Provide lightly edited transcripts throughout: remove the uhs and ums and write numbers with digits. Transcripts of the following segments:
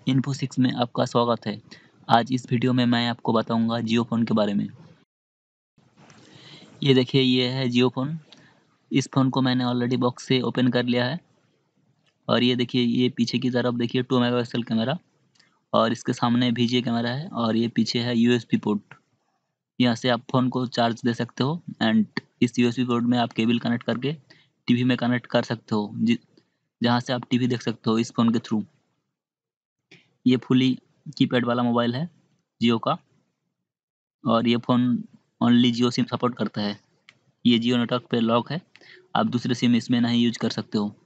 Info 6 में आपका स्वागत है। आज इस वीडियो में मैं आपको बताऊँगा जियो फ़ोन के बारे में। ये देखिए ये है जियो फ़ोन। इस फ़ोन को मैंने ऑलरेडी बॉक्स से ओपन कर लिया है और ये देखिए ये पीछे की तरफ देखिए 2 मेगापिक्सल कैमरा और इसके सामने वीजीए कैमरा है और ये पीछे है यूएसबी पोर्ट। यहाँ से आप फ़ोन को चार्ज दे सकते हो एंड इस यूएसबी पोर्ट में आप केबल कनेक्ट करके टीवी में कनेक्ट कर सकते हो जहाँ से आप टीवी देख सकते हो इस फ़ोन के थ्रू। ये फुली कीपैड वाला मोबाइल है जियो का और ये phone only Jio SIM support करता है। ये जियो नेटवर्क पे लॉक है, आप दूसरे सिम इसमें नहीं यूज़ कर सकते हो।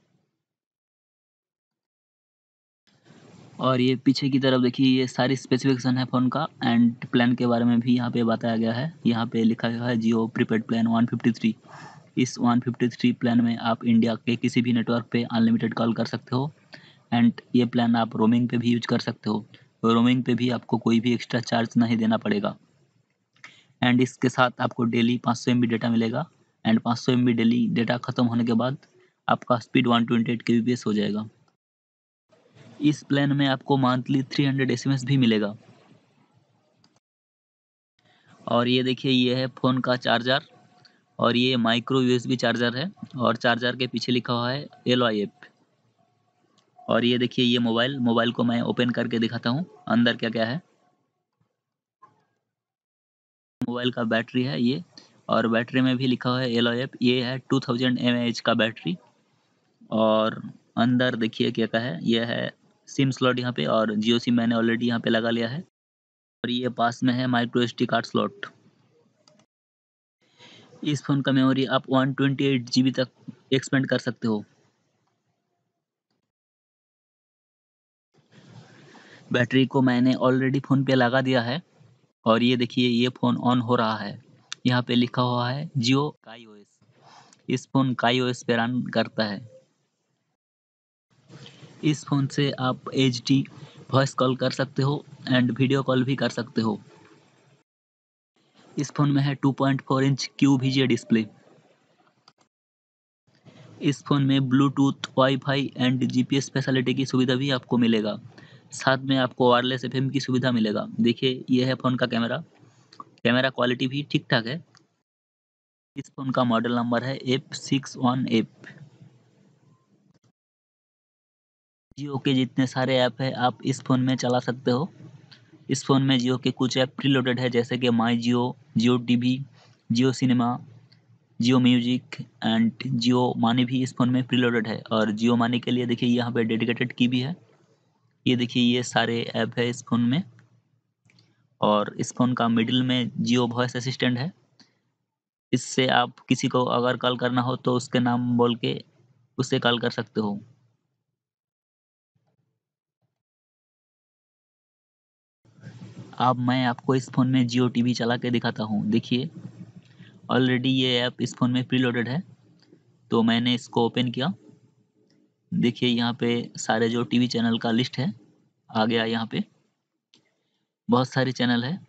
और ये पीछे की तरफ देखिए ये सारी स्पेसिफ़िकेशन है फ़ोन का एंड प्लान के बारे में भी यहाँ पे बताया गया है। यहाँ पे लिखा गया है जियो प्रीपेड प्लान 153। इस 153 प्लान में आप इंडिया के किसी भी नेटवर्क पे अनलिमिटेड कॉल कर सकते हो एंड ये प्लान आप रोमिंग पे भी यूज़ कर सकते हो। रोमिंग पे भी आपको कोई भी एक्स्ट्रा चार्ज नहीं देना पड़ेगा एंड इसके साथ आपको डेली 500 एमबी डेटा मिलेगा एंड 500 एमबी डेली डेटा खत्म होने के बाद आपका स्पीड 128 केबीपीएस हो जाएगा। इस प्लान में आपको मंथली 300 एसएमएस भी मिलेगा। और ये देखिए ये है फ़ोन का चार्जर और ये माइक्रो यूएसबी चार्जर है और चार्जर के पीछे लिखा हुआ है LOIF। और ये देखिए ये मोबाइल को मैं ओपन करके दिखाता हूँ अंदर क्या-क्या है। मोबाइल का बैटरी है ये और बैटरी में भी लिखा हुआ है LOIF। ये है 2000 mAh का बैटरी और अंदर देखिए क्या-क्या है। ये है सिम स्लॉट यहाँ पे और जियो सिम मैंने ऑलरेडी यहाँ पे लगा लिया है और ये पास में है माइक्रो एसडी कार्ड स्लॉट। इस फ़ोन का मेमोरी आप 128 जीबी तक एक्सपेंड कर सकते हो। बैटरी को मैंने ऑलरेडी फ़ोन पे लगा दिया है और ये देखिए ये फ़ोन ऑन हो रहा है। यहाँ पे लिखा हुआ है जियो काईओएस। इस फ़ोन काईओएस पे रन करता है। इस फ़ोन से आप एचडी वॉइस कॉल कर सकते हो एंड वीडियो कॉल भी कर सकते हो। इस फ़ोन में है 2.4 इंच क्यूवीजीए डिस्प्ले। इस फ़ोन में Bluetooth, wifi and GPS facility की सुविधा भी आपको मिलेगा। साथ में आपको वायरलेस एफएम की सुविधा मिलेगा। देखिए ये है फ़ोन का कैमरा। कैमरा क्वालिटी भी ठीक-ठाक है। इस फ़ोन का मॉडल नंबर है F61F। जियो के जितने सारे ऐप हैं आप इस फ़ोन में चला सकते हो। इस फ़ोन में जियो के कुछ ऐप प्रीलोडेड है जैसे कि my Jio, Jio TV, Jio cinema, Jio music and Jio money भी इस फ़ोन में प्रीलोडेड है और जियो मनी के लिए देखिए यहाँ पे डेडिकेटेड की भी है। ये देखिए ये सारे ऐप है इस फ़ोन में और इस फ़ोन का मिडिल में जियो वॉइस असिस्टेंट है। इससे आप किसी को अगर कॉल करना हो तो उसके नाम बोल के उससे कॉल कर सकते हो। अब मैं आपको इस फ़ोन में जियो टीवी चला के दिखाता हूँ। देखिए ऑलरेडी ये ऐप इस फ़ोन में प्रीलोडेड है, तो मैंने इसको ओपन किया। देखिए यहाँ पे सारे जो टीवी चैनल का लिस्ट है, आ गया यहाँ पे। बहुत सारे चैनल है,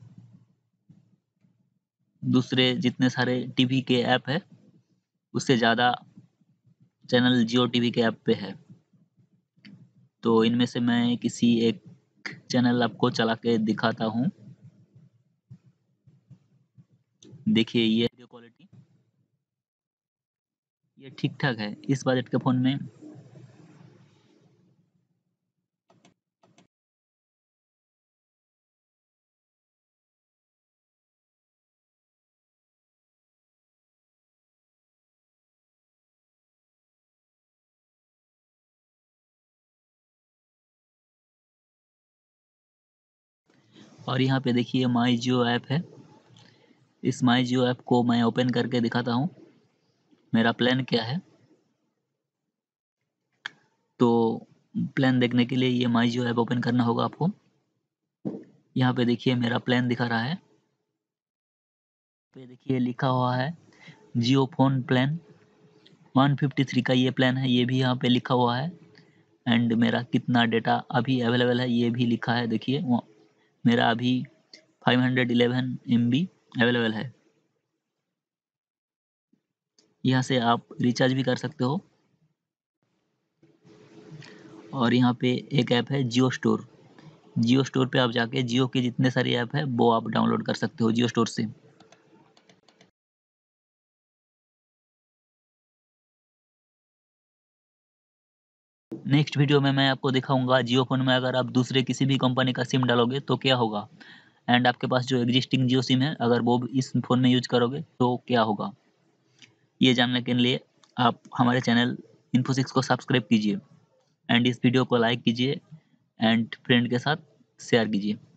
दूसरे जितने सारे टीवी के ऐप है, उससे ज़्यादा चैनल जियो टीवी के ऐप पे है। तो इनमें से मैं किसी एक चैनल आपको चला के दिखाता हूँ। देखिए ये वीडियो क्वालिटी, ये ठीक-ठाक है। इस बजट के फ़ोन में और यहाँ पे देखिए माई जियो ऐप है। इस माई जियो ऐप को मैं ओपन करके दिखाता हूँ, मेरा प्लान क्या है। तो प्लान देखने के लिए ये माई जियो ऐप ओपन करना होगा आपको। यहाँ पे देखिए मेरा प्लान दिखा रहा है। पे देखिए लिखा हुआ है जियो फ़ोन प्लान 153 का ये प्लान है, ये भी यहाँ पे लिखा हुआ है एंड मेरा कितना डेटा अभी अवेलेबल है ये भी लिखा है। देखिए वो मेरा अभी 511 एमबी अवेलेबल है। यहाँ से आप रिचार्ज भी कर सकते हो और यहाँ पे एक ऐप है जियो स्टोर। जियो स्टोर पे आप जाके जियो के जितने सारे ऐप है वो आप डाउनलोड कर सकते हो जियो स्टोर से। नेक्स्ट वीडियो में मैं आपको दिखाऊँगा जियो फ़ोन में अगर आप दूसरे किसी भी कंपनी का सिम डालोगे तो क्या होगा? एंड आपके पास जो एक्जिस्टिंग जियो सिम है अगर वो इस फ़ोन में यूज़ करोगे तो क्या होगा? ये जानने के लिए आप हमारे चैनल इन्फो 6 को सब्सक्राइब कीजिए एंड इस वीडियो को लाइक कीजिए एंड फ्रेंड के साथ शेयर कीजिए।